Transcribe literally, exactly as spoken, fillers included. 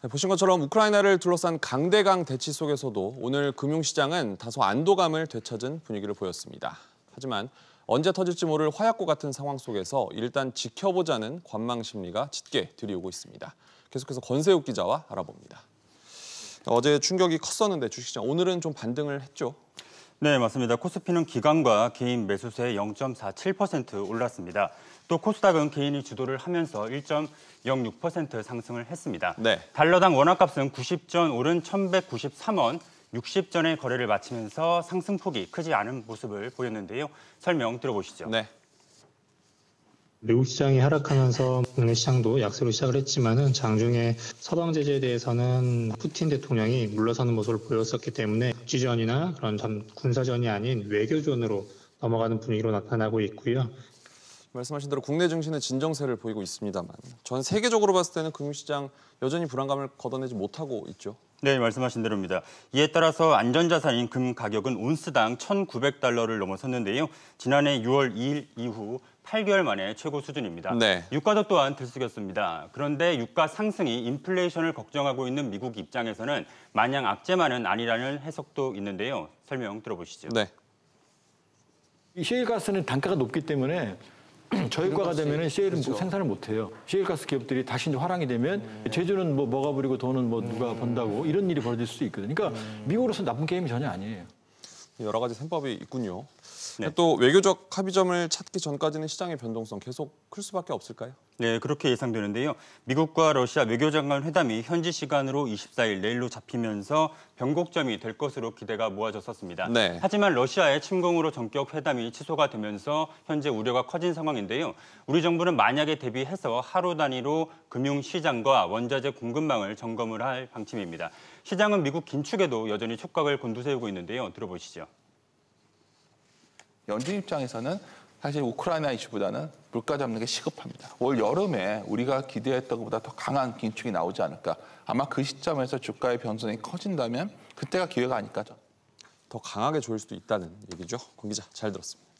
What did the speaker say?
네, 보신 것처럼 우크라이나를 둘러싼 강대강 대치 속에서도 오늘 금융시장은 다소 안도감을 되찾은 분위기를 보였습니다. 하지만 언제 터질지 모를 화약고 같은 상황 속에서 일단 지켜보자는 관망 심리가 짙게 들이오고 있습니다. 계속해서 권세욱 기자와 알아봅니다. 어제 충격이 컸었는데 주식시장 오늘은 좀 반등을 했죠. 네, 맞습니다. 코스피는 기관과 개인 매수세 영 점 사칠 퍼센트 올랐습니다. 또 코스닥은 개인이 주도를 하면서 일 점 영육 퍼센트 상승을 했습니다. 네. 달러당 원화값은 구십 전 오른 천백구십삼 원, 육십 전에 거래를 마치면서 상승폭이 크지 않은 모습을 보였는데요. 설명 들어보시죠. 네. 미국 시장이 하락하면서 국내 시장도 약세로 시작을 했지만은 장중에 서방 제재에 대해서는 푸틴 대통령이 물러서는 모습을 보였었기 때문에 국지전이나 그런 전 군사전이 아닌 외교전으로 넘어가는 분위기로 나타나고 있고요. 말씀하신 대로 국내 증시는 진정세를 보이고 있습니다만 전 세계적으로 봤을 때는 금융시장 여전히 불안감을 걷어내지 못하고 있죠. 네, 말씀하신 대로입니다. 이에 따라서 안전자산인 금 가격은 온스당 천구백 달러를 넘어섰는데요. 지난해 유월 이일 이후 팔 개월 만에 최고 수준입니다. 네. 유가도 또한 들쑥였습니다. 그런데 유가 상승이 인플레이션을 걱정하고 있는 미국 입장에서는 마냥 악재만은 아니라는 해석도 있는데요. 설명 들어보시죠. 네. 이 셰일가스는 단가가 높기 때문에 저유가가 되면 셰일은 그렇죠. 생산을 못해요. 셰일가스 기업들이 다시 이제 화랑이 되면 음. 제주는 뭐 뭐가 부리고 돈은 뭐 누가 음. 번다고 이런 일이 벌어질 수 있거든요. 그러니까 음. 미국으로서 나쁜 게임이 전혀 아니에요. 여러 가지 셈법이 있군요. 네. 또 외교적 합의점을 찾기 전까지는 시장의 변동성 계속 클 수밖에 없을까요? 네, 그렇게 예상되는데요. 미국과 러시아 외교장관 회담이 현지 시간으로 이십사일 내일로 잡히면서 변곡점이 될 것으로 기대가 모아졌었습니다. 네. 하지만 러시아의 침공으로 전격 회담이 취소가 되면서 현재 우려가 커진 상황인데요. 우리 정부는 만약에 대비해서 하루 단위로 금융시장과 원자재 공급망을 점검을 할 방침입니다. 시장은 미국 긴축에도 여전히 촉각을 곤두세우고 있는데요. 들어보시죠. 연준 입장에서는 사실 우크라이나 이슈보다는 물가 잡는 게 시급합니다. 올 여름에 우리가 기대했던 것보다 더 강한 긴축이 나오지 않을까. 아마 그 시점에서 주가의 변동성이 커진다면 그때가 기회가 아닐까. 더 강하게 조일 수도 있다는 얘기죠. 권 기자, 잘 들었습니다.